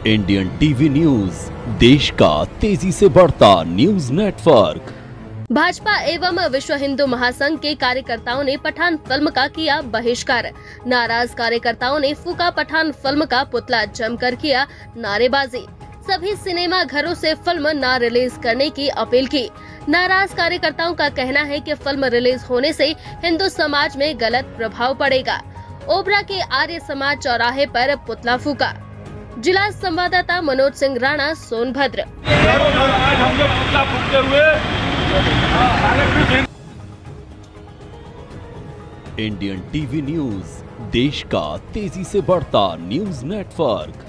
Indian TV news, देश का तेजी से बढ़ता न्यूज नेटवर्क। भाजपा एवं विश्व हिंदू महासंघ के कार्यकर्ताओं ने पठान फिल्म का किया बहिष्कार। नाराज कार्यकर्ताओं ने फूका पठान फिल्म का पुतला जमकर किया नारेबाजी। सभी सिनेमा घरों से फिल्म न रिलीज करने की अपील की। नाराज कार्यकर्ताओं का कहना है कि फिल्म रिलीज होने से हिंदू समाज में गलत प्रभाव पड़ेगा। ओबरा के आर्य समाज चौराहे पर पुतला फूका। जिला संवाददाता Manoj Singh Rana, Sonbhadra. Indian TV news, देश का तेजी से बढ़ता न्यूज नेटवर्क।